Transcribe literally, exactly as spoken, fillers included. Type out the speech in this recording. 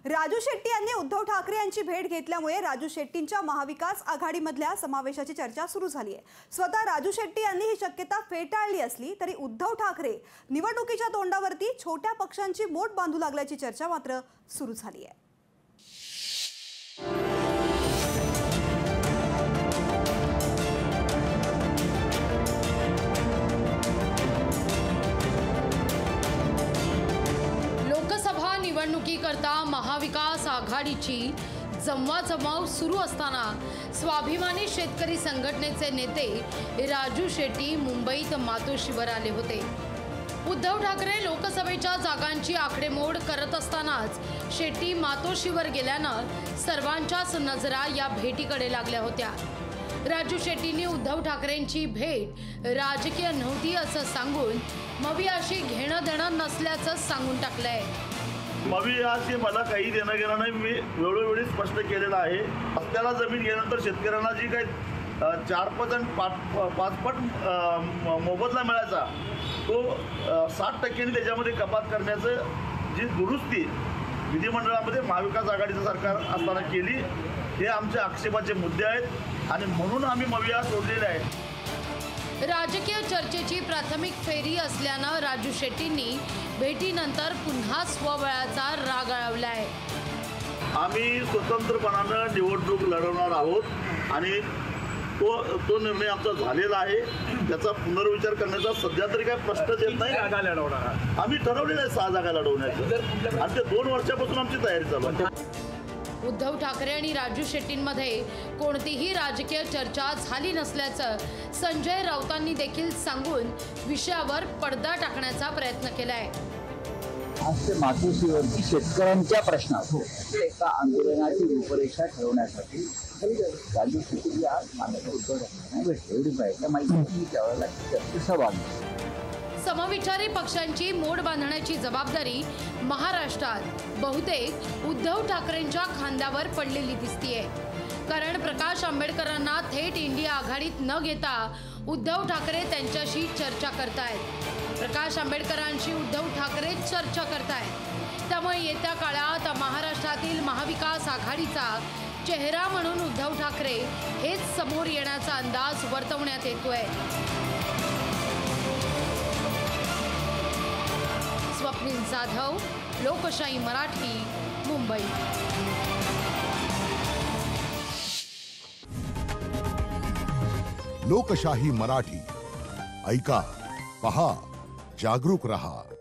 राजू शेट्टी यांनी उद्धव ठाकरे यांची भेट घेतल्यामुळे राजू शेट्टींच्या महाविकास आघाडीमधल्या समावेशाची चर्चा सुरू झाली आहे। स्वतः राजू शेट्टी यांनी ही शक्यता फेटाळली असली तरी उद्धव ठाकरे निवडणुकीच्या तोंडावरती छोट्या पक्षांची मोठ बांधू लागल्याची चर्चा मात्र सुरू झाली आहे। निवडणुकीकरता महाविकास आघाडीची जमवाजमाव सुरू असताना स्वाभिमानी शेतकरी संघटनेचे नेते राजू शेट्टी मुंबईत मातोश्रीवर आले होते। उद्धव ठाकरे लोकसभेच्या जागांची आकडेमोड करत असतानाच शेट्टी मातोश्रीवर गेल्यानं सर्वांच्याच नजरा या भेटीकडे लागल्या होत्या। राजू शेट्टींनी उद्धव ठाकरेंची भेट राजकीय नव्हती असं सांगून मवियाशी घेणं देणं नसल्याचं सांगून टाकलंय। मवियाशी मला काही देणं घेणं नाही, मी वेळोवेळी स्पष्ट केलेलं आहे। रस्त्याला जमीन घेण्यानंतर शेतकऱ्यांना जी काही चार पट आणि पाच पाच पट मोबदला मिळायचा तो साठ टक्क्यांनी त्याच्यामध्ये कपात करण्याचं जी दुरुस्ती विधिमंडळामध्ये महाविकास आघाडीचं सरकार असताना केली, हे आमच्या आक्षेपाचे मुद्दे आहेत आणि म्हणून आम्ही मविया सोडलेले आहे। राजकीय चर्चेची प्राथमिक फेरी असल्यानं राजू शेट्टींनी भेटीनंतर पुन्हा स्वबळाचा राग आळवलाय। आम्ही स्वतंत्रपणानं निवडणूक लढवणार आहोत आणि तो तो निर्णय आमचा झालेला आहे। त्याचा पुनर्विचार करण्याचा सध्या तरी काही प्रश्नच येत नाही। जागा लढवणार आम्ही ठरवलेलं आहे सहा जागा लढवण्याचं आणि ते दोन वर्षापासून आमची तयारी चालू आहे। उद्धव ठाकरे आणि राजू शेट्टींमध्ये कोणतीही राजकीय चर्चा झाली नसल्याचं संजय राऊतांनी देखील सांगून विषयावर पडदा टाकण्याचा प्रयत्न केलाय। आज ते मातोश्रीवरती शेतकऱ्यांच्या प्रश्नात एका आंदोलनाची रूपरेषा ठरवण्यासाठी राजू शेट्टी आज माननीय उद्धव ठाकरेंना भेटले। एवढी माहिती माहिती त्यावेळेला सहभागी समविचारी पक्षांची मोड बांधण्याची जबाबदारी महाराष्ट्रात बहुतेक उद्धव ठाकरेंच्या खांद्यावर पडलेली दिसतीये। कारण प्रकाश आंबेडकरांना थेट इंडिया आघाडीत न घेता उद्धव ठाकरे त्यांच्याशी चर्चा करतायत। प्रकाश आंबेडकरांशी उद्धव ठाकरे चर्चा करतायत। त्यामुळे येत्या काळात महाराष्ट्रातील महाविकास आघाडीचा चेहरा म्हणून उद्धव ठाकरे हेच समोर येण्याचा अंदाज वर्तवण्यात येतोय। स्वप्नील जाधव, लोकशाही मराठी, मुंबई। लोकशाही मराठी ऐका, पहा, जागरूक रहा।